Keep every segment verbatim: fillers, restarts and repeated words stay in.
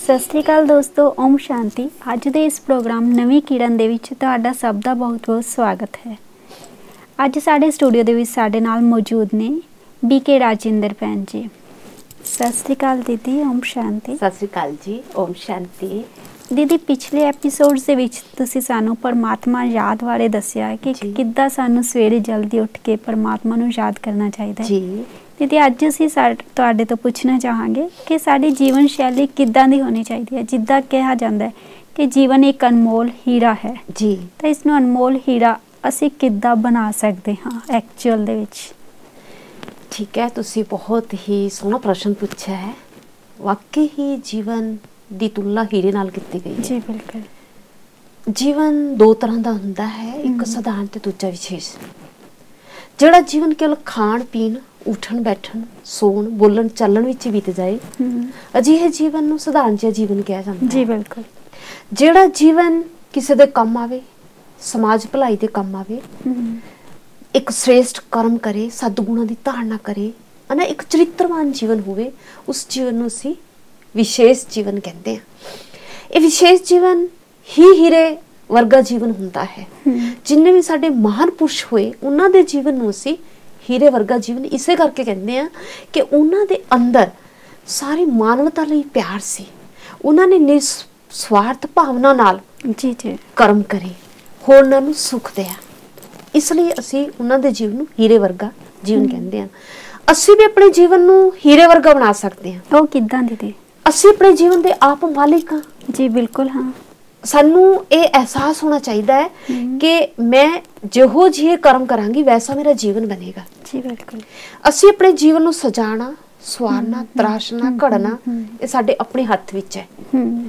ਸਤਿ ਸ਼੍ਰੀ ਅਕਾਲ ਦੋਸਤੋ, ਓਮ ਸ਼ਾਂਤੀ। ਅੱਜ ਦੇ ਇਸ ਪ੍ਰੋਗਰਾਮ ਨਵੀਂ ਕਿਰਨ ਦੇ ਵਿੱਚ ਤੁਹਾਡਾ ਸਭ ਦਾ ਬਹੁਤ ਬਹੁਤ ਸਵਾਗਤ ਹੈ। ਅੱਜ ਸਾਡੇ ਸਟੂਡੀਓ ਦੇ ਵਿੱਚ ਸਾਡੇ ਨਾਲ ਮੌਜੂਦ ਨੇ ਬੀ ਕੇ ਰਾਜਿੰਦਰ ਭੈਣ ਜੀ। ਸਤਿ ਸ਼੍ਰੀ ਅਕਾਲ ਦੀਦੀ, ਓਮ ਸ਼ਾਂਤੀ। ਸਤਿ ਸ਼੍ਰੀ ਅਕਾਲ ਜੀ, ਓਮ ਸ਼ਾਂਤੀ। ਦੀਦੀ, ਪਿਛਲੇ ਐਪੀਸੋਡਸ ਦੇ ਵਿੱਚ ਤੁਸੀਂ ਸਾਨੂੰ ਪਰਮਾਤਮਾ ਯਾਦ ਬਾਰੇ ਦੱਸਿਆ ਕਿ ਕਿੱਦਾਂ ਸਾਨੂੰ ਸਵੇਰੇ ਜਲਦੀ ਉੱਠ ਕੇ ਪਰਮਾਤਮਾ ਨੂੰ ਯਾਦ ਕਰਨਾ ਚਾਹੀਦਾ ਹੈ। ਜੀ ਦੀਦੀ, ਅੱਜ ਅਸੀਂ ਤੁਹਾਡੇ ਤੋਂ ਪੁੱਛਣਾ ਚਾਹਾਂਗੇ ਕਿ ਸਾਡੀ ਜੀਵਨ ਸ਼ੈਲੀ ਕਿੱਦਾਂ ਦੀ ਹੋਣੀ ਚਾਹੀਦੀ ਹੈ। ਜਿੱਦਾਂ ਕਿਹਾ ਜਾਂਦਾ ਹੈ ਕਿ ਜੀਵਨ ਇੱਕ ਅਨਮੋਲ ਹੀਰਾ ਹੈ ਜੀ, ਤਾਂ ਇਸ ਨੂੰ ਅਨਮੋਲ ਹੀਰਾ ਅਸੀਂ ਕਿੱਦਾਂ ਬਣਾ ਸਕਦੇ ਹਾਂ ਐਕਚੁਅਲ ਦੇ ਵਿੱਚ? ਠੀਕ ਹੈ, ਤੁਸੀਂ ਬਹੁਤ ਹੀ ਸੋਹਣਾ ਪ੍ਰਸ਼ਨ ਪੁੱਛਿਆ ਹੈ। ਵਾਕਈ ਹੀ ਜੀਵਨ ਦੀ ਤੁਲਨਾ ਹੀਰੇ ਨਾਲ ਕੀਤੀ ਗਈ ਹੈ। ਜੀ ਬਿਲਕੁਲ। ਜੀਵਨ ਦੋ ਤਰ੍ਹਾਂ ਦਾ ਹੁੰਦਾ ਹੈ, ਇੱਕ ਸਧਾਰਨ ਤੇ ਦੂਜਾ ਵਿਸ਼ੇਸ਼। ਜਿਹੜਾ ਜੀਵਨ ਕੇਵਲ ਖਾਣ ਪੀਣ, ਉੱਠਣ ਬੈਠਣ, ਸੌਣ ਬੋਲਣ ਚੱਲਣ ਵਿੱਚ ਬੀਤ ਜਾਏ, ਅਜਿਹੇ ਜੀਵਨ ਨੂੰ ਸਧਾਰਨ ਜਿਹਾ ਜੀਵਨ ਕਿਹਾ ਜਾਂਦਾ। ਜੀ ਬਿਲਕੁਲ। ਜਿਹੜਾ ਜੀਵਨ ਕਿਸੇ ਦੇ ਕੰਮ ਆਵੇ, ਸਮਾਜ ਭਲਾਈ ਦੇ ਕੰਮ ਆਵੇ, ਇੱਕ ਸ੍ਰੇਸ਼ਟ ਕਰਮ ਕਰੇ, ਸਦਗੁਣਾਂ ਦੀ ਧਾਰਨਾ ਕਰੇ, ਨਾ ਇੱਕ ਚਰਿੱਤਰਵਾਨ ਜੀਵਨ ਹੋਵੇ, ਉਸ ਜੀਵਨ ਨੂੰ ਅਸੀਂ ਵਿਸ਼ੇਸ਼ ਜੀਵਨ ਕਹਿੰਦੇ ਹਾਂ। ਇਹ ਵਿਸ਼ੇਸ਼ ਜੀਵਨ ਹੀ ਹੀਰੇ ਵਰਗਾ ਜੀਵਨ ਹੁੰਦਾ ਹੈ। ਜਿੰਨੇ ਵੀ ਸਾਡੇ ਮਹਾਨ ਪੁਰਸ਼ ਹੋਏ, ਉਹਨਾਂ ਦੇ ਜੀਵਨ ਨੂੰ ਅਸੀਂ ਹੀਰੇ ਵਰਗਾ ਜੀਵਨ ਇਸੇ ਕਰਕੇ ਕਹਿੰਦੇ ਆ ਕਿ ਉਹਨਾਂ ਦੇ ਅੰਦਰ ਸਾਰੀ ਮਾਨਵਤਾ ਲਈ ਪਿਆਰ ਸੀ। ਉਹਨਾਂ ਨੇ ਨਿਸਵਾਰਥ ਭਾਵਨਾ ਨਾਲ ਜੀ ਜੀ ਕਰਮ ਕਰੇ, ਹੋਰਨਾਂ ਨੂੰ ਸੁੱਖ ਦਿਆ। ਇਸ ਲਈ ਅਸੀਂ ਉਹਨਾਂ ਦੇ ਜੀਵਨ ਨੂੰ ਹੀਰੇ ਵਰਗਾ ਜੀਵਨ ਕਹਿੰਦੇ ਆ। ਅਸੀਂ ਵੀ ਆਪਣੇ ਜੀਵਨ ਨੂੰ ਹੀਰੇ ਵਰਗਾ ਬਣਾ ਸਕਦੇ ਹਾਂ। ਉਹ ਕਿੱਦਾਂ ਦੀਦੀ? ਅਸੀਂ ਆਪਣੇ ਜੀਵਨ ਦੇ ਆਪ ਮਾਲਿਕ ਹਾਂ। ਜੀ ਬਿਲਕੁਲ। ਹਾਂ, ਸਾਨੂੰ ਇਹ ਅਹਿਸਾਸ ਹੋਣਾ ਚਾਹੀਦਾ ਹੈ ਕਿ ਮੈਂ ਜਿਹੋ ਜਿਹੇ ਕਰਮ ਕਰਾਂਗੀ ਵੈਸਾ ਮੇਰਾ ਜੀਵਨ ਬਣੇਗਾ। ਜੀ ਬਿਲਕੁਲ। ਅਸੀਂ ਆਪਣੇ ਜੀਵਨ ਨੂੰ ਸਜਾਣਾ, ਸਵਾਰਨਾ, ਤਰਾਸ਼ਣਾ, ਘੜਨਾ, ਇਹ ਸਾਡੇ ਆਪਣੇ ਹੱਥ ਵਿੱਚ ਹੈ।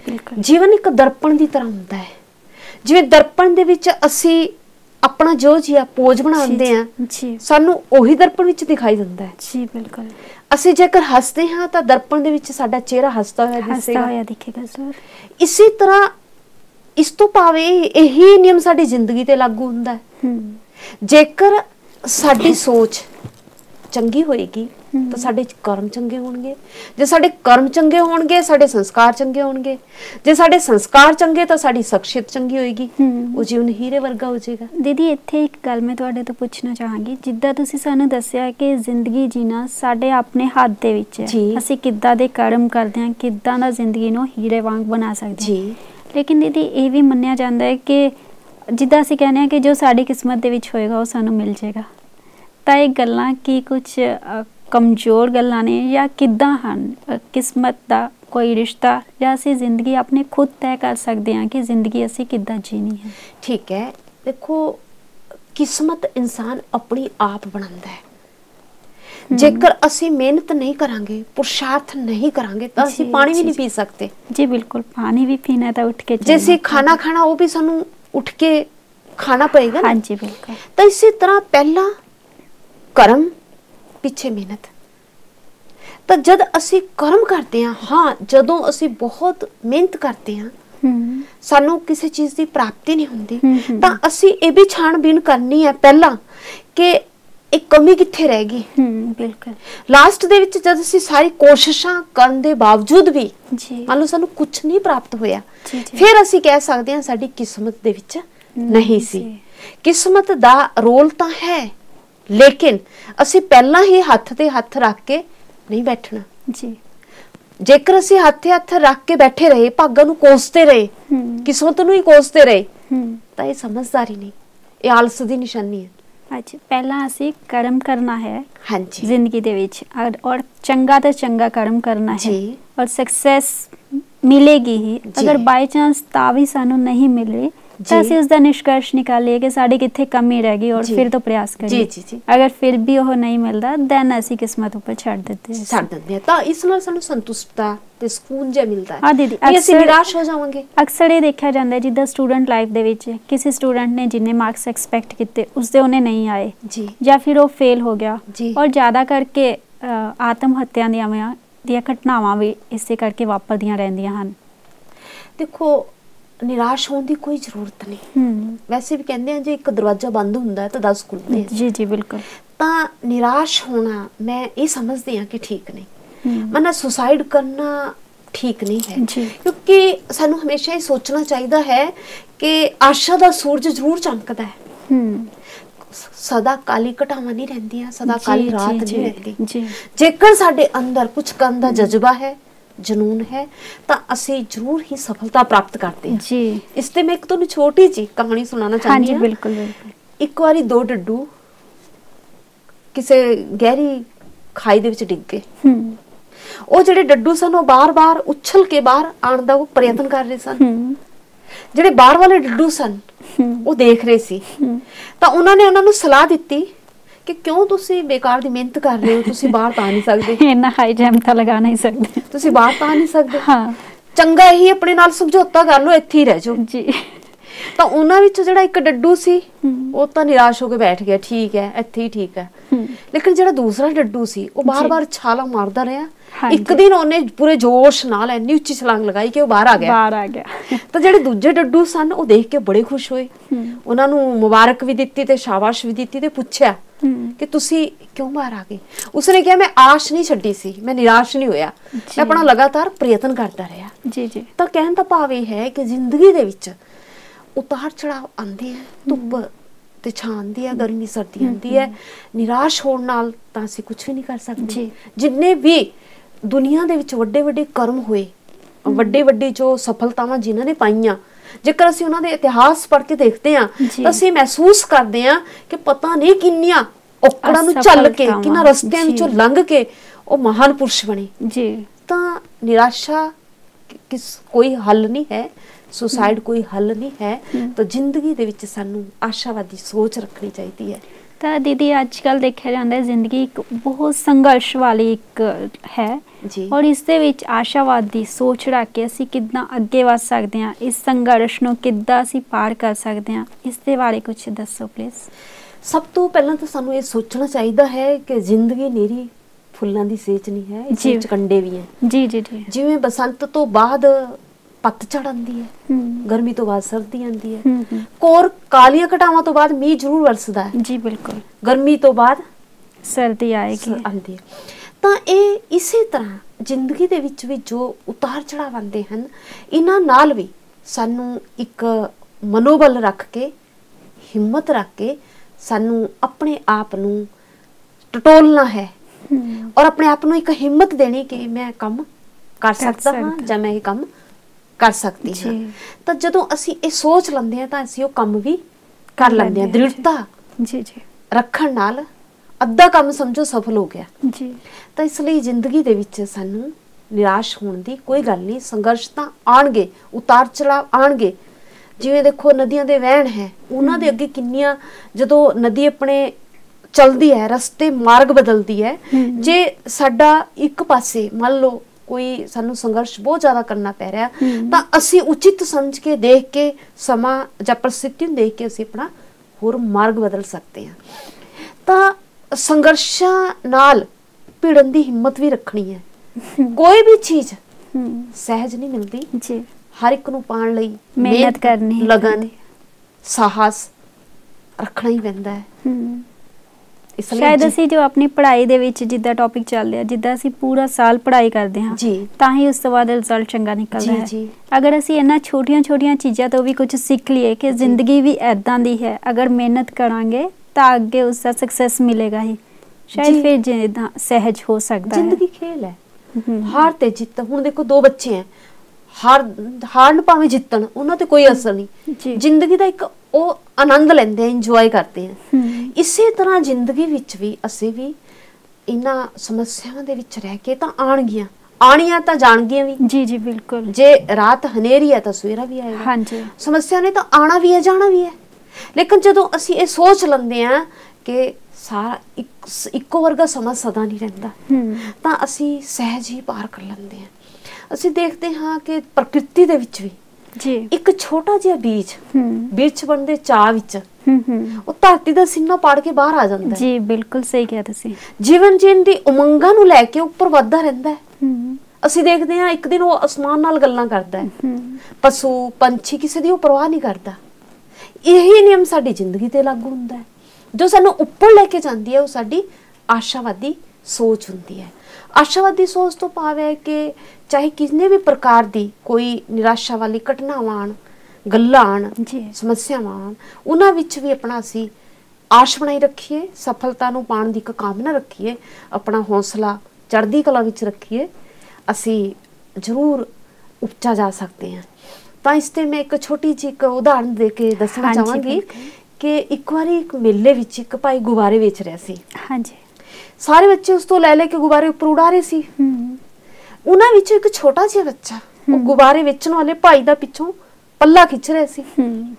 ਜੀਵਨ ਇੱਕ ਦਰਪਣ ਦੀ ਤਰ੍ਹਾਂ ਹੁੰਦਾ ਹੈ। ਜਿਵੇਂ ਦਰਪਣ ਦੇ ਵਿੱਚ ਅਸੀਂ ਆਪਣਾ ਜੋ ਜਿਹਾ ਪੋਜ ਬਣਾਉਂਦੇ ਆ, ਸਾਨੂੰ ਉਹੀ ਦਰਪਣ ਵਿੱਚ ਦਿਖਾਈ ਦਿੰਦਾ ਹੈ। ਜੀ ਬਿਲਕੁਲ। ਅਸੀਂ ਜੇਕਰ ਹੱਸਦੇ ਹਾਂ ਤਾਂ ਦਰਪਣ ਦੇ ਵਿੱਚ ਸਾਡਾ ਚਿਹਰਾ ਹੱਸਦਾ ਹੋਇਆ ਦਿਖੇਗਾ। ਇਸੇ ਤਰ੍ਹਾਂ ਇਸ ਤੋਂ ਭਾਵੇਂ ਇਹੀ ਨਿਯਮ ਸਾਡੀ ਜ਼ਿੰਦਗੀ ਤੇ ਲਾਗੂ ਹੁੰਦਾ ਹੈ। ਜੇਕਰ ਸਾਡੀ ਸੋਚ ਚੰਗੀ ਹੋਏਗੀ ਤਾਂ ਸਾਡੇ ਕਰਮ ਚੰਗੇ ਹੋਣਗੇ। ਜੇ ਸਾਡੇ ਕਰਮ ਚੰਗੇ ਹੋਣਗੇ, ਸਾਡੇ ਸੰਸਕਾਰ ਚੰਗੇ ਹੋਣਗੇ। ਜੇ ਸਾਡੇ ਸੰਸਕਾਰ ਚੰਗੇ ਤਾਂ ਸਾਡੀ ਸ਼ਖਸੀਅਤ ਚੰਗੀ ਹੋਏਗੀ। ਉਹ ਜੀਵਨ ਹੀਰੇ ਵਰਗਾ ਹੋ ਜਾਏਗਾ। ਦੀਦੀ, ਇੱਥੇ ਇੱਕ ਗੱਲ ਮੈਂ ਤੁਹਾਡੇ ਤੋਂ ਪੁੱਛਣਾ ਚਾਹਾਂਗੀ। ਜਿੱਦਾਂ ਤੁਸੀਂ ਸਾਨੂੰ ਦੱਸਿਆ ਕਿ ਜ਼ਿੰਦਗੀ ਜੀਣਾ ਸਾਡੇ ਆਪਣੇ ਹੱਥ ਦੇ ਵਿੱਚ ਹੈ। ਅਸੀਂ ਕਿੱਦਾਂ ਦੇ ਕਰਮ ਕਰਦੇ ਹਾਂ, ਕਿੱਦਾਂ ਦਾ ਜ਼ਿੰਦਗੀ ਨੂੰ ਹੀਰੇ ਵਾਂਗ ਬਣਾ ਸਕਦੇ ਹਾਂ। ਲੇਕਿਨ ਦੀਦੀ, ਇਹ ਵੀ ਮੰਨਿਆ ਜਾਂਦਾ ਹੈ ਕਿ ਜਿੱਦਾਂ ਅਸੀਂ ਕਹਿੰਦੇ ਹਾਂ ਕਿ ਜੋ ਸਾਡੀ ਕਿਸਮਤ ਦੇ ਵਿੱਚ ਹੋਏਗਾ ਉਹ ਸਾਨੂੰ ਮਿਲ ਜਾਏਗਾ। ਤਾਂ ਇਹ ਗੱਲਾਂ ਕੀ ਕੁਛ ਕਮਜ਼ੋਰ ਗੱਲਾਂ ਨੇ ਜਾਂ ਕਿੱਦਾਂ ਹਨ? ਕਿਸਮਤ ਦਾ ਕੋਈ ਰਿਸ਼ਤਾ ਜਾਂ ਅਸੀਂ ਜ਼ਿੰਦਗੀ ਆਪਣੇ ਖੁਦ ਤੈਅ ਕਰ ਸਕਦੇ ਹਾਂ ਕਿ ਜ਼ਿੰਦਗੀ ਅਸੀਂ ਕਿੱਦਾਂ ਜੀਣੀ ਹੈ? ਠੀਕ ਹੈ, ਦੇਖੋ, ਕਿਸਮਤ ਇਨਸਾਨ ਆਪਣੀ ਆਪ ਬਣਾਉਂਦਾ ਹੈ। ਜੇਕਰ ਅਸੀਂ ਮਿਹਨਤ ਨਹੀਂ ਕਰਾਂਗੇ, ਪੁਰਸ਼ਾਰਥ ਨਹੀਂ ਕਰਾਂਗੇ ਤਾਂ ਅਸੀਂ ਪਾਣੀ ਵੀ ਨਹੀਂ ਪੀ ਸਕਦੇ। ਜੀ ਬਿਲਕੁਲ। ਪਾਣੀ ਵੀ ਪੀਣਾ ਤਾਂ ਉੱਠ ਕੇ, ਜੇ ਅਸੀਂ ਖਾਣਾ ਖਾਣਾ ਉਹ ਵੀ ਸਾਨੂੰ ਉੱਠ ਕੇ ਖਾਣਾ ਪਏਗਾ। ਹਾਂਜੀ ਬਿਲਕੁਲ। ਤਾਂ ਇਸੇ ਤਰ੍ਹਾਂ ਪਹਿਲਾਂ ਕਰਮ, ਪਿੱਛੇ ਮਿਹਨਤ। ਤਾਂ ਜਦ ਅਸੀਂ ਕਰਮ ਕਰਦੇ ਹਾਂ, ਹਾਂ ਜਦੋਂ ਅਸੀਂ ਬਹੁਤ ਮਿਹਨਤ ਕਰਦੇ ਹਾਂ, ਸਾਨੂੰ ਕਿਸੇ ਚੀਜ਼ ਦੀ ਪ੍ਰਾਪਤੀ ਨਹੀਂ ਹੁੰਦੀ, ਤਾਂ ਅਸੀਂ ਇਹ ਵੀ ਛਾਣਬੀਣ ਕਰਨੀ ਹੈ ਪਹਿਲਾਂ ਕਿ ਇਹ ਕਮੀ ਕਿੱਥੇ ਰਹਿ ਗਈ। ਬਿਲਕੁਲ। ਲਾਸਟ ਦੇ ਵਿੱਚ ਜਦ ਅਸੀਂ ਸਾਰੀ ਕੋਸ਼ਿਸ਼ਾਂ ਕਰਨ ਦੇ ਬਾਵਜੂਦ ਵੀ ਮੰਨ ਲਓ ਸਾਨੂੰ ਕੁਛ ਨਹੀਂ ਪ੍ਰਾਪਤ ਹੋਇਆ, ਫਿਰ ਅਸੀਂ ਕਹਿ ਸਕਦੇ ਹਾਂ ਸਾਡੀ ਕਿਸਮਤ ਦੇ ਵਿੱਚ ਨਹੀਂ ਸੀ। ਕਿਸਮਤ ਦਾ ਰੋਲ ਤਾਂ ਹੈ, ਲੇਕਿਨ ਅਸੀਂ ਪਹਿਲਾਂ ਹੀ ਹੱਥ ਤੇ ਹੱਥ ਰੱਖ ਕੇ ਨਹੀਂ ਬੈਠਣਾ। ਜੀ ਜੇਕਰ ਅਸੀਂ ਹੱਥੇ ਹੱਥ ਰੱਖ ਕੇ ਬੈਠੇ ਰਹੇ, ਭਾਗਾਂ ਨੂੰ ਕੋਸਦੇ ਰਹੇ, ਕਿਸਮਤ ਨੂੰ ਹੀ ਕੋਸਦੇ ਰਹੇ, ਤਾਂ ਇਹ ਸਮਝਦਾਰੀ ਨਹੀਂ, ਇਹ ਆਲਸ ਦੀ ਨਿਸ਼ਾਨੀ ਹੈ। ਅੱਛਾ, ਪਹਿਲਾਂ ਅਸੀਂ ਕਰਮ ਕਰਨਾ ਹੈ ਹਾਂਜੀ ਜ਼ਿੰਦਗੀ ਦੇ ਵਿੱਚ, ਔਰ ਚੰਗਾ ਤੋਂ ਚੰਗਾ ਕਰਮ ਕਰਨਾ ਹੈ, ਔਰ ਸਕਸੈਸ ਮਿਲੇਗੀ ਹੀ। ਅਗਰ ਬਾਈ ਚਾਂਸ ਤਾਂ ਵੀ ਸਾਨੂੰ ਨਹੀਂ ਮਿਲੇ ਤਾਂ ਅਸੀਂ ਉਸਦਾ ਨਿਸ਼ਕਰਸ਼ ਨਿਕਾਲੀਏ ਕਿ ਸਾਡੀ ਕਿੱਥੇ ਕਮੀ ਰਹਿ ਗਈ, ਔਰ ਫਿਰ ਤੋਂ ਪ੍ਰਯਾਸ ਕਰੀਏ। ਅਗਰ ਫਿਰ ਵੀ ਉਹ ਨਹੀਂ ਮਿਲਦਾ, ਦੈਨ ਅਸੀਂ ਕਿਸਮਤ ਉੱਪਰ ਛੱਡ ਦਿੱਤੇ ਛੱਡ ਦਿੰਦੇ ਹਾਂ। ਤਾਂ ਇਸ ਨਾਲ ਸਾਨੂੰ ਸੰਤੁਸ਼ਟਤਾ ਤੇ ਸਕੂਨ ਜਿਹਾ ਮਿਲਦਾ ਹੈ। ਹਾਂ ਦੀਦੀ, ਅਸੀਂ ਨਿਰਾਸ਼ ਹੋ ਜਾਵਾਂਗੇ। ਅਕਸਰ ਇਹ ਦੇਖਿਆ ਜਾਂਦਾ ਹੈ ਜਿੱਦਾਂ ਸਟੂਡੈਂਟ ਲਾਈਫ ਦੇ ਵਿੱਚ ਕਿਸੇ ਸਟੂਡੈਂਟ ਨੇ ਜਿੰਨੇ ਮਾਰਕਸ ਐਕਸਪੈਕਟ ਕੀਤੇ ਉਸਦੇ ਉਹਨੇ ਨਹੀਂ ਆਏ, ਜਾਂ ਫਿਰ ਉਹ ਫੇਲ ਹੋ ਗਿਆ, ਔਰ ਜ਼ਿਆਦਾ ਕਰਕੇ ਆਤਮ ਹੱਤਿਆ ਦੀਆਂ ਦੀਆਂ ਘਟਨਾਵਾਂ ਵੀ ਇਸੇ ਕਰਕੇ ਵਾਪਰਦੀਆਂ ਰਹਿੰਦੀਆਂ ਹਨ। ਦੇਖੋ, ਨਿਰਾਸ਼ ਹੋਣ ਦੀ ਕੋਈ ਜ਼ਰੂਰਤ ਨਹੀਂ। ਵੈਸੇ ਵੀ ਕਹਿੰਦੇ ਆ ਜੇ ਇੱਕ ਦਰਵਾਜ਼ਾ ਬੰਦ ਹੁੰਦਾ ਹੈ ਤਾਂ ਦਸ ਖੁੱਲ੍ਹਦੇ ਆ। ਜੀ ਜੀ ਬਿਲਕੁਲ। ਤਾਂ ਨਿਰਾਸ਼ ਹੋਣਾ ਮੈਂ ਇਹ ਸਮਝਦੀ ਹਾਂ ਕਿ ਠੀਕ ਨਹੀਂ। ਮਨਾ ਸੁਸਾਈਡ ਕਰਨਾ ठीक नहीं है, क्योंकि सानू हमेशा ही सोचना चाहिए है कि आशा दा सूरज जरूर चमकदा है, सदा काली घटावां नहीं रहिंदियां, सदा काली रात नहीं रहिंदी। जेकर साडे अंदर कुछ करन दा जज्बा है, जनून है, तो असी जरूर ही सफलता प्राप्त करते हैं जी। इसते मैं एक तो छोटी जी कहानी सुनाना चाहती हूं। बिल्कुल बिल्कुल। एक बारी दो डड्डू किसी गहरी खाई दे विच डिग गए। ਉਹ ਜਿਹੜੇ ਡੱਡੂ ਸਨ ਉਹ ਬਾਰ-ਬਾਰ ਉਛਲ ਕੇ ਬਾਹਰ ਆਉਣ ਦਾ ਉਹ ਪ੍ਰਯਤਨ ਕਰ ਰਹੇ ਸਨ। ਜਿਹੜੇ ਬਾਹਰ ਵਾਲੇ ਡੱਡੂ ਸਨ ਉਹ ਦੇਖ ਰਹੇ ਸੀ, ਤਾਂ ਉਹਨਾਂ ਨੇ ਉਹਨਾਂ ਨੂੰ ਸਲਾਹ ਦਿੱਤੀ ਕਿ ਕਿਉਂ ਤੁਸੀਂ ਬੇਕਾਰ ਦੀ ਮਿਹਨਤ ਕਰ ਰਹੇ ਹੋ, ਤੁਸੀਂ ਬਾਹਰ ਤਾਂ ਨਹੀਂ ਸਕਦੇ, ਇੰਨਾ ਹਾਈ ਜੰਪ ਤਾਂ ਲਗਾ ਨਹੀਂ ਸਕਦੇ, ਤੁਸੀਂ ਬਾਹਰ ਤਾਂ ਨਹੀਂ ਸਕਦੇ, ਹਾਂ ਚੰਗਾ ਇਹੀ ਆਪਣੇ ਨਾਲ ਸਮਝੌਤਾ ਕਰ ਲਓ, ਇੱਥੇ ਹੀ ਰਹਿ ਜਾਓ ਜੀ। ਤਾਂ ਉਹਨਾਂ ਵਿੱਚ ਜਿਹੜਾ ਇੱਕ ਡੱਡੂ ਸੀ ਉਹ ਤਾਂ ਨਿਰਾਸ਼ ਹੋ ਕੇ ਬੈਠ ਗਿਆ, ਠੀਕ ਹੈ ਇੱਥੇ ਹੀ ਠੀਕ ਹੈ। ਲੇਕਿਨ ਜਿਹੜਾ ਦੂਸਰਾ ਡੱਡੂ ਸੀ ਉਹ ਬਾਰ-ਬਾਰ ਛਾਲਾਂ ਮਾਰਦਾ ਰਿਹਾ। ਇੱਕ ਦਿਨ ਉਹਨੇ ਪੂਰੇ ਜੋਸ਼ ਨਾਲ ਇੰਨੀ ਉੱਚੀ ਛਲਾਂਗ ਲਗਾਈ ਕਿ ਉਹ ਬਾਹਰ ਆ ਗਿਆ ਬਾਹਰ ਆ ਗਿਆ ਤਾਂ ਜਿਹੜੇ ਦੂਜੇ ਡੱਡੂ ਸਨ ਉਹ ਦੇਖ ਕੇ ਬੜੇ ਖੁਸ਼ ਹੋਏ, ਉਹਨਾਂ ਨੂੰ ਮੁਬਾਰਕ ਵੀ ਦਿੱਤੀ ਤੇ ਸ਼ਾਬਾਸ਼ ਵੀ ਦਿੱਤੀ ਤੇ ਪੁੱਛਿਆ ਕਿ ਤੁਸੀਂ ਕਿਉਂ ਬਾਹਰ ਆ ਗਏ। ਉਸਨੇ ਕਿਹਾ ਮੈਂ ਆਸ਼ ਨਹੀਂ ਛੱਡੀ ਸੀ, ਮੈਂ ਨਿਰਾਸ਼ ਨਹੀਂ ਹੋਇਆ, ਮੈਂ ਆਪਣਾ ਲਗਾਤਾਰ ਪ੍ਰਯਤਨ ਕਰਦਾ ਰਿਹਾ ਜੀ ਜੀ। ਤਾਂ ਕਹਿਣ ਦਾ ਭਾਵ ਇਹ ਹੈ ਕਿ ਜ਼ਿੰਦਗੀ ਦੇ ਵਿੱਚ ਉਤਾਰ ਚੜਾਵ ਆਉਂਦੇ ਆ, ਧੁੱਪ ਤੇ ਛਾਂ ਆਉਂਦੀ ਹੈ, ਗਰਮੀ ਸਰਦੀ ਆਉਂਦੀ ਹੈ, ਨਿਰਾਸ਼ ਹੋਣ ਨਾਲ ਤਾਂ ਅਸੀਂ ਕੁਝ ਵੀ ਨਹੀਂ ਕਰ ਸਕਦੇ। ਜਿੰਨੇ ਵੀ ਦੁਨੀਆ ਦੇ ਵਿੱਚ ਵੱਡੇ ਵੱਡੇ ਕਰਮ ਹੋਏ, ਵੱਡੇ ਵੱਡੇ ਜੋ ਸਫਲਤਾਵਾਂ ਜਿਨ੍ਹਾਂ ਨੇ ਪਾਈਆਂ, ਜੇਕਰ ਅਸੀਂ ਉਹਨਾਂ ਦੇ ਇਤਿਹਾਸ ਪੜ੍ਹ ਕੇ ਦੇਖਦੇ ਹਾਂ ਤਾਂ ਅਸੀਂ ਮਹਿਸੂਸ ਕਰਦੇ ਹਾਂ ਕਿ ਪਤਾ ਨਹੀਂ ਕਿੰਨੀਆਂ ਔਕੜਾਂ ਨੂੰ ਚੱਲ ਕੇ, ਕਿੰਨਾ ਰਸਤਿਆਂ ਵਿੱਚੋਂ ਲੰਘ ਕੇ ਉਹ ਮਹਾਨ ਪੁਰਸ਼ ਬਣੇ ਜੀ। ਤਾਂ ਨਿਰਾਸ਼ਾ ਕਿਸ ਕੋਈ ਹੱਲ ਨਹੀਂ ਹੈ, ਸੁਸਾਈਡ ਕੋਈ ਹੱਲ ਨਹੀਂ ਹੈ। ਤਾਂ ਜ਼ਿੰਦਗੀ ਦੇ ਵਿੱਚ ਸਾਨੂੰ ਆਸ਼ਾਵਾਦੀ ਸੋਚ ਰੱਖਣੀ ਚਾਹੀਦੀ ਹੈ। ਤਾਂ ਦੀਦੀ ਅੱਜ ਕੱਲ੍ਹ ਦੇਖਿਆ ਜਾਂਦਾ ਹੈ ਜ਼ਿੰਦਗੀ ਇੱਕ ਬਹੁਤ ਸੰਘਰਸ਼ ਵਾਲੀ ਇੱਕ ਹੈ ਜੀ, ਔਰ ਇਸ ਦੇ ਵਿੱਚ ਆਸ਼ਾਵਾਦੀ ਸੋਚ ਰੱਖ ਕੇ ਅਸੀਂ ਕਿੱਦਾਂ ਅੱਗੇ ਵੱਧ ਸਕਦੇ ਹਾਂ, ਇਸ ਸੰਘਰਸ਼ ਨੂੰ ਕਿੱਦਾਂ ਅਸੀਂ ਪਾਰ ਕਰ ਸਕਦੇ ਹਾਂ, ਇਸ ਦੇ ਬਾਰੇ ਕੁਝ ਦੱਸੋ ਪਲੀਜ਼। ਸਭ ਤੋਂ ਪਹਿਲਾਂ ਤਾਂ ਸਾਨੂੰ ਇਹ ਸੋਚਣਾ ਚਾਹੀਦਾ ਹੈ ਕਿ ਜ਼ਿੰਦਗੀ ਨਿਰੀ ਫੁੱਲਾਂ ਦੀ ਸੇਚ ਨਹੀਂ ਹੈ, ਇਸ ਵਿੱਚ ਕੰਡੇ ਵੀ ਹੈ ਜੀ ਜੀ ਜੀ। ਜਿਵੇਂ ਬਸੰਤ ਤੋਂ ਬਾਅਦ ਪੱਤਝੜ ਆਉਂਦੀ ਹੈ, ਗਰਮੀ ਤੋਂ ਬਾਅਦ ਸਰਦੀ ਆਉਂਦੀ ਹੈ, ਕੋਰ ਕਾਲੀਆਂ ਘਟਾਵਾਂ ਤੋਂ ਬਾਅਦ ਮੀਂਹ ਜ਼ਰੂਰ ਵਰਸਦਾ ਹੈ ਜੀ ਬਿਲਕੁਲ, ਗਰਮੀ ਤੋਂ ਬਾਅਦ ਸਰਦੀ ਆਏਗੀ ਆਉਂਦੀ ਹੈ। ਤਾਂ ਇਹ ਇਸੇ ਤਰ੍ਹਾਂ ਜ਼ਿੰਦਗੀ ਦੇ ਵਿੱਚ ਵੀ ਜੋ ਉਤਾਰ ਚੜਾਵ ਆਉਂਦੇ ਹਨ, ਇਹਨਾਂ ਨਾਲ ਵੀ ਸਾਨੂੰ ਇੱਕ ਮਨੋਬਲ ਰੱਖ ਕੇ, ਹਿੰਮਤ ਰੱਖ ਕੇ ਸਾਨੂੰ ਆਪਣੇ ਆਪ ਨੂੰ ਟਟੋਲਣਾ ਹੈ ਔਰ ਆਪਣੇ ਆਪ ਨੂੰ ਇੱਕ ਹਿੰਮਤ ਦੇਣੀ ਕਿ ਮੈਂ ਕੰਮ ਕਰ ਸਕਦਾ ਹਾਂ ਜਾਂ ਮੈਂ ਇਹ ਕੰਮ ਕਰ ਸਕਦੀ ਹਾਂ। ਤਾਂ ਜਦੋਂ ਅਸੀਂ ਇਹ ਸੋਚ ਲੈਂਦੇ ਹਾਂ ਤਾਂ ਅਸੀਂ ਉਹ ਕੰਮ ਵੀ ਕਰ ਲੈਂਦੇ ਹਾਂ। ਦ੍ਰਿੜਤਾ ਜੀ ਜੀ ਰੱਖਣ ਨਾਲ ਅੱਧਾ ਕੰਮ ਸਮਝੋ ਸਫਲ ਹੋ ਗਿਆ ਜੀ। ਤਾਂ ਇਸ ਲਈ ਜ਼ਿੰਦਗੀ ਦੇ ਵਿੱਚ ਸਾਨੂੰ ਨਿਰਾਸ਼ ਹੋਣ ਦੀ ਕੋਈ ਗੱਲ ਨਹੀਂ, ਸੰਘਰਸ਼ ਤਾਂ ਆਣਗੇ, ਉਤਾਰ ਚੜਾਵ ਆਣਗੇ। ਜਿਵੇਂ ਦੇਖੋ ਨਦੀਆਂ ਦੇ ਵਹਿਣ ਹੈ, ਉਹਨਾਂ ਦੇ ਅੱਗੇ ਕਿੰਨੀਆਂ, ਜਦੋਂ ਨਦੀ ਆਪਣੇ ਚਲਦੀ ਹੈ, ਰਸਤੇ ਮਾਰਗ ਬਦਲਦੀ ਹੈ, ਜੇ ਸਾਡਾ ਇੱਕ ਪਾਸੇ ਮੰਨ ਲਓ ਕੋਈ ਸਾਨੂੰ ਸੰਘਰਸ਼ ਬਹੁਤ ਜ਼ਿਆਦਾ ਕਰਨਾ ਪੈ ਰਿਹਾ ਤਾਂ ਅਸੀਂ ਉਚਿਤ ਸਮਝ ਕੇ ਦੇਖ ਕੇ ਸਮਾਂ ਜਾਂ ਪ੍ਰਸਥਿਤੀ ਨੂੰ ਦੇਖ ਕੇ ਅਸੀਂ ਆਪਣਾ ਹੋਰ ਮਾਰਗ ਬਦਲ ਸਕਦੇ ਹਾਂ। ਤਾਂ ਸੰਘਰਸ਼ਾਂ ਨਾਲ ਭਿੜਨ ਦੀ ਹਿੰਮਤ ਵੀ ਰੱਖਣੀ ਹੈ। ਕੋਈ ਵੀ ਚੀਜ਼ ਸਹਿਜ ਨਹੀਂ ਮਿਲਦੀ ਜੀ, ਹਰ ਇੱਕ ਨੂੰ ਪਾਉਣ ਲਈ ਮਿਹਨਤ ਕਰਨੀ, ਲਗਨ, ਸਾਹਸ ਰੱਖਣਾ ਹੀ ਪੈਂਦਾ ਹੈ। ਸ਼ਾਇਦ ਅਸੀਂ ਜੋ ਆਪਣੀ ਪੜ੍ਹਾਈ ਦੇ ਵਿੱਚ ਜਿੱਦਾਂ ਟੌਪਿਕ ਚੱਲ ਰਿਹਾ, ਜਿੱਦਾਂ ਅਸੀਂ ਪੂਰਾ ਸਾਲ ਪੜ੍ਹਾਈ ਕਰਦੇ ਹਾਂ ਤਾਂ ਹੀ ਉਸ ਤੋਂ ਬਾਅਦ ਰਿਜ਼ਲਟ ਚੰਗਾ ਨਿਕਲਦਾ ਹੈ। ਅਗਰ ਅਸੀਂ ਇਹਨਾਂ ਛੋਟੀਆਂ ਛੋਟੀਆਂ ਚੀਜ਼ਾਂ ਤੋਂ ਵੀ ਕੁਝ ਸਿੱਖ ਲਈਏ ਕਿ ਜ਼ਿੰਦਗੀ ਵੀ ਇੱਦਾਂ ਦੀ ਹੈ, ਅਗਰ ਮਿਹਨਤ ਕਰਾਂਗੇ ਤਾਂ ਅੱਗੇ ਉਸ ਦਾ ਸਕਸੈਸ ਮਿਲੇਗਾ ਹੀ, ਸ਼ਾਇਦ ਫਿਰ ਜਿੱਦਾਂ ਸਹਿਜ ਹੋ ਸਕਦਾ ਹੈ। ਜ਼ਿੰਦਗੀ ਖੇਲ ਹੈ, ਹਾਰ ਤੇ ਜਿੱਤ। ਹੁਣ ਦੇਖੋ ਦੋ ਬੱਚੇ ਹੈ, ਹਾਰ ਹਾਰਨ ਭਾਵੇਂ ਜਿੱਤਣ ਉਹਨਾਂ ਤੇ ਕੋਈ ਅਸਰ ਨਹੀਂ, ਜ਼ਿੰਦਗੀ ਦਾ ਇੱਕ ਉਹ ਆਨੰਦ ਲੈਂਦੇ ਆ, ਇੰਜੋਏ ਕਰਦੇ ਆ। ਇਸੇ ਤਰ੍ਹਾਂ ਜ਼ਿੰਦਗੀ ਵਿੱਚ ਵੀ ਅਸੀਂ ਵੀ ਇਹਨਾਂ ਸਮੱਸਿਆਵਾਂ ਦੇ ਵਿੱਚ ਰਹਿ ਕੇ ਤਾਂ ਆਣਗੀਆਂ, ਆਣੀਆਂ ਤਾਂ ਜਾਣਗੀਆਂ ਵੀ ਜੀ ਜੀ ਬਿਲਕੁਲ। ਜੇ ਰਾਤ ਹਨੇਰੀ ਹੈ ਤਾਂ ਸਵੇਰਾ ਵੀ ਆਏਗਾ। ਹਾਂਜੀ, ਸਮੱਸਿਆ ਨੇ ਤਾਂ ਆਣਾ ਵੀ ਹੈ, ਜਾਣਾ ਵੀ ਹੈ। ਲੇਕਿਨ ਜਦੋਂ ਅਸੀਂ ਇਹ ਸੋਚ ਲੈਂਦੇ ਆ ਕਿ ਸਾਰਾ ਇੱਕ ਇੱਕੋ ਵਰਗਾ ਸਮਾਂ ਸਦਾ ਨਹੀਂ ਰਹਿੰਦਾ ਤਾਂ ਅਸੀਂ ਸਹਿਜ ਹੀ ਪਾਰ ਕਰ ਲੈਂਦੇ ਆ। ਅਸੀਂ ਦੇਖਦੇ ਹਾਂ ਕਿ ਪ੍ਰਕਿਰਤੀ ਦੇ ਵਿੱਚ ਵੀ ਜੀ ਇੱਕ ਛੋਟਾ ਜਿਹਾ ਬੀਜ ਬਿਰਛ ਬਣਦੇ ਚਾਹ ਵਿੱਚ ਉਹ ਧਰਤੀ ਦਾ ਸੀਨਾ ਪਾੜ ਕੇ ਬਾਹਰ ਆ ਜਾਂਦਾ ਜੀ। ਬਿਲਕੁਲ ਸਹੀ ਕਿਹਾ ਤੁਸੀਂ। ਜੀਵਨ ਜੀਣ ਦੀ ਉਮੰਗਾਂ ਨੂੰ ਲੈ ਕੇ ਉੱਪਰ ਵੱਧਦਾ ਰਹਿੰਦਾ ਹੈ। ਅਸੀਂ ਦੇਖਦੇ ਹਾਂ ਇੱਕ ਦਿਨ ਉਹ ਅਸਮਾਨ ਨਾਲ ਗੱਲਾਂ ਕਰਦਾ ਹੈ, ਪਸ਼ੂ ਪੰਛੀ ਕਿਸੇ ਦੀ ਉਹ ਪਰਵਾਹ ਨਹੀਂ ਕਰਦਾ। ਇਹੀ ਨਿਯਮ ਸਾਡੀ ਜ਼ਿੰਦਗੀ ਤੇ ਲਾਗੂ ਹੁੰਦਾ ਹੈ। ਜੋ ਸਾਨੂੰ ਉੱਪਰ ਲੈ ਕੇ ਜਾਂਦੀ ਹੈ ਉਹ ਸਾਡੀ ਆਸ਼ਾਵਾਦੀ सोच हुंदी है। आशावादी सोच तो भाव है कि चाहे किसी भी प्रकार की कोई निराशा वाली घटनावां आण, गल्लां आण, समस्यावां आण, उन्हां विच भी अपना असीं आश बनाई रखिए, सफलता नूं पाउण दी इक कामना रखिए, अपना हौसला चढ़दी कला विच रखिए, असीं जरूर उपजा जा सकते हैं। तो इसते मैं एक छोटी जी एक उदाहरण दे के दसना चाहांगी कि एक बार एक मेले विच एक भाई गुब्बारे वेच रहा सी। हाँ जी। सारे बच्चे उस तो लै लै के गुब्बारे उपर उड़ा रहे सी। उन्हां विचों एक छोटा जिहा बच्चा गुब्बारे वेचण वाले भाई दा पिछों पल्ला खिच रहा सी।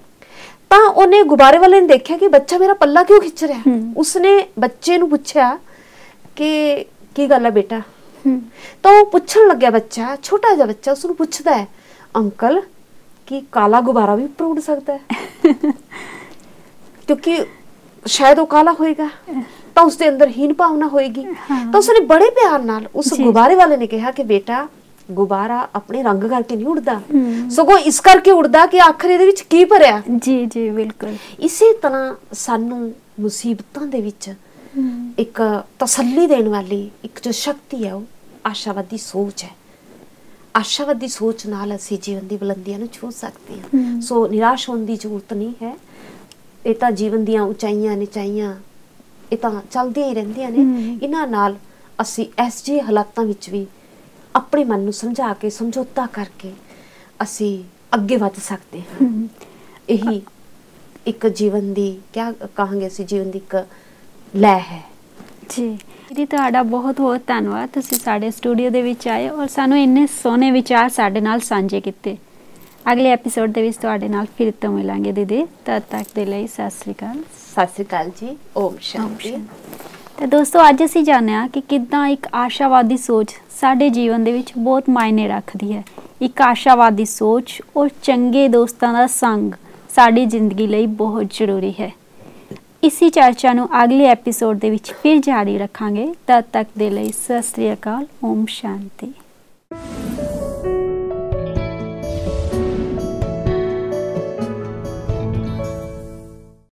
तां उहने गुब्बारे वाले ने देखिया कि बच्चा मेरा पल्ला क्यों खिच रहा। उसने बच्चे नूं पुछया कि की गल है बेटा। तो वो पुछण लग्या, बच्चा छोटा जिहा बच्चा उसनूं पुछदा है, अंकल कि काला गुब्बारा भी उपर उड़ सकता है? क्योंकि शायद वो काला होएगा तो उसके अंदर हीन भावना होएगी। हाँ। तो उसने बड़े प्यार नाल उस गुब्बारे वाले ने कहा कि बेटा गुब्बारा अपने रंग करके नहीं उड़दा, सगों इस करके उड़दा कि आखिर इहदे विच की भरिया। जी जी बिल्कुल। इसी तरह सानू मुसीबतां दे विच एक तसल्ली देण वाली एक जो शक्ति है वो आशावादी सोच है। आशावादी सोच नाल असीं जीवन दी बुलंदियां नूं छू सकते हैं। सो निराश होने की जरूरत नहीं है। ये तां जीवन दीयां उचाइयां निचाइयां ये तां चलदियां ही रहिंदियां ने। इन्हां नाल असीं इस ਜਿਹੇ हालातां विच भी अपने मन नूं समझा के समझौता करके असीं अगे वध सकते हैं। यही एक जीवन दी क्या कहांगे असीं जीवन दी एक लै है। जी जी तुहाडा बहुत बहुत धन्नवाद, तुसीं साडे स्टूडियो दे विच आए और सानूं इन्ने सोहने विचार साडे नाल साझे कीते। अगले एपीसोड दे विच तुहाडे नाल फिर तो मिलांगे दीदी, तद तक दे लई सत श्री अकाल। सत श्री अकाल जी। ओम शांति। तो दोस्तों अज असीं जाणिआ कि किद्दां एक आशावादी सोच साडे जीवन दे विच बहुत मायने रखदी है। एक आशावादी सोच और चंगे दोस्तां दा संग साडी जिंदगी लई बहुत जरूरी है। इसी चर्चा नूं अगले एपीसोड दे विच फिर जारी रखांगे। तद तक दे लई सत श्री अकाल। ओम शांति।